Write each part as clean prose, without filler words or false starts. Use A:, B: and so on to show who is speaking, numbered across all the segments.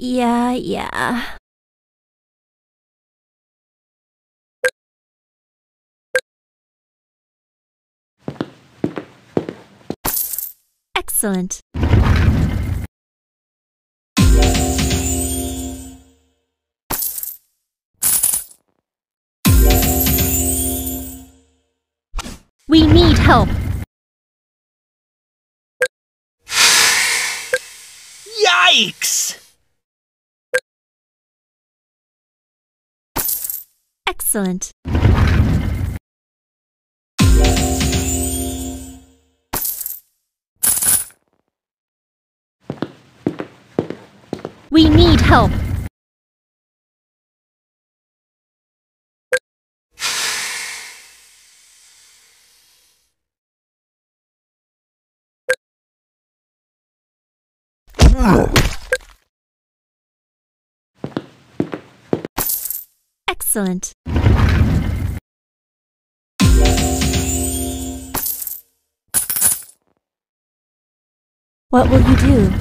A: Yeah. Excellent. We need help.
B: Yikes!
A: Excellent. We need help. Excellent. What will you do?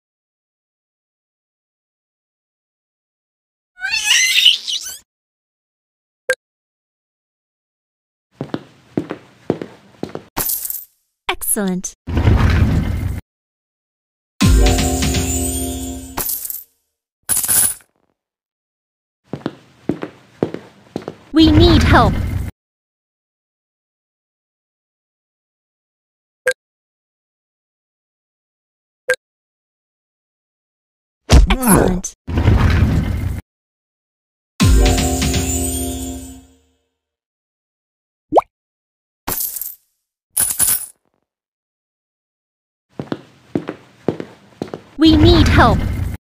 A: Excellent. We need help. Excellent. We need help.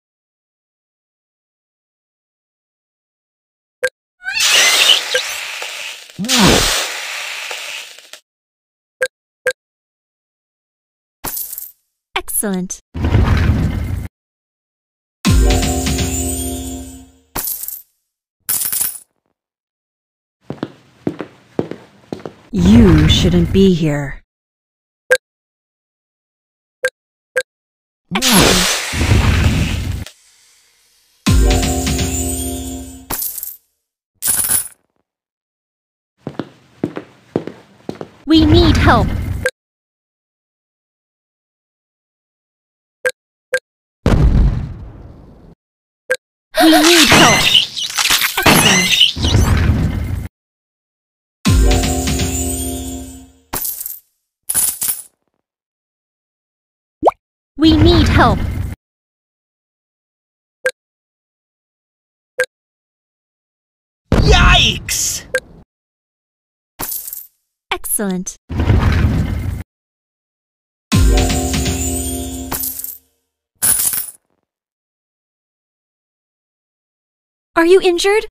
A: Excellent.
C: You shouldn't be here.
A: Excellent. We need help. We need help. Excellent. We need help.
B: Yikes!
A: Excellent. Are you injured?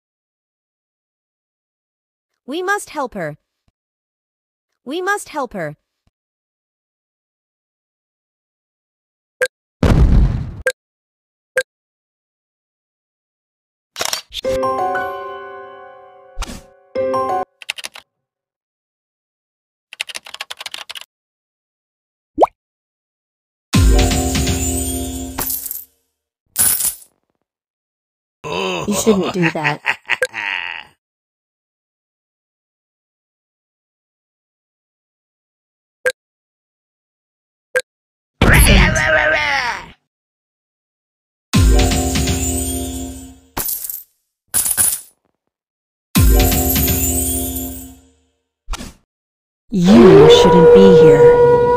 D: We must help her. We must help her.
C: You shouldn't do that. You shouldn't be here.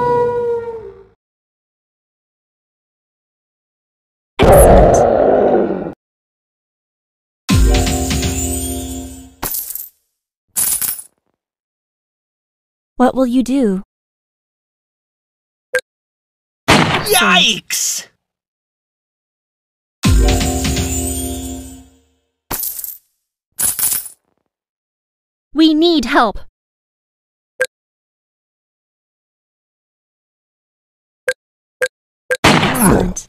A: Excellent. What will you do? Excellent.
B: Yikes!
A: We need help. Excellent.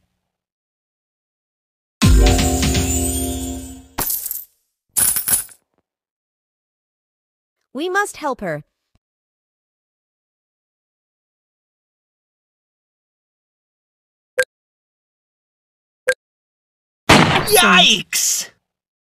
D: We must help her.
B: Yikes!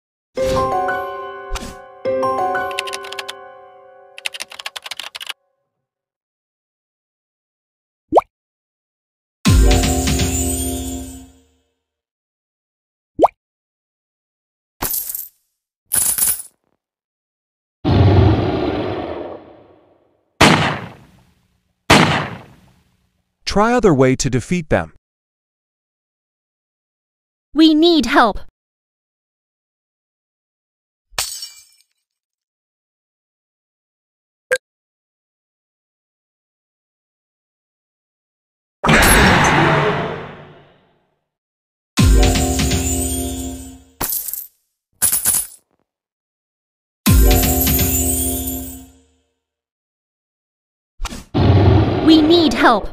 E: Try other way to defeat them.
A: We need help. We need help.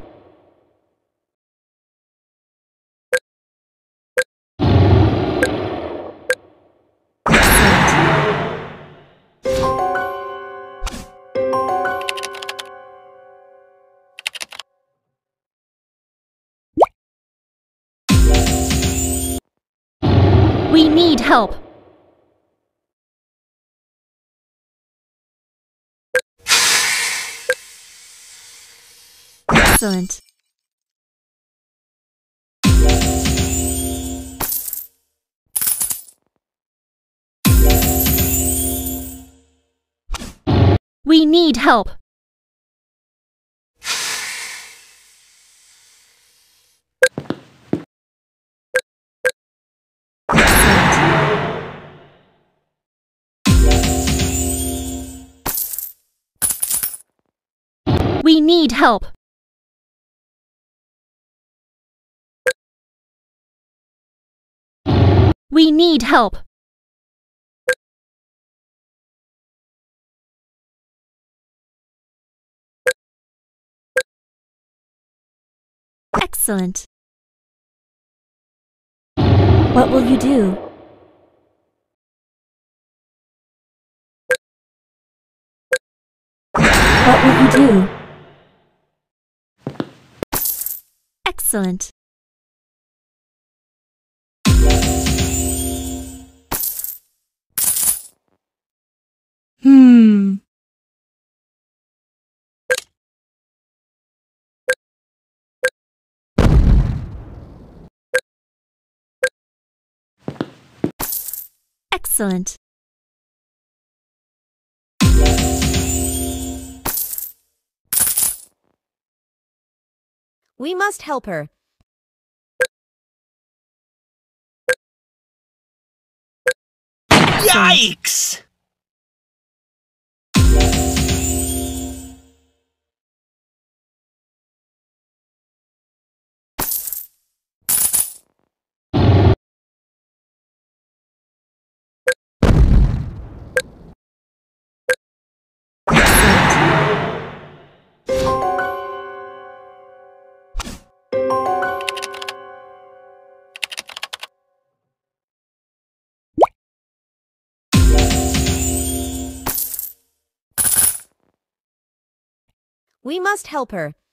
A: We need help. Excellent. We need help. We need help. We need help. Excellent. What will you do? What will you do? Excellent. Excellent.
D: We must help her.
B: Yikes!
D: We must help her.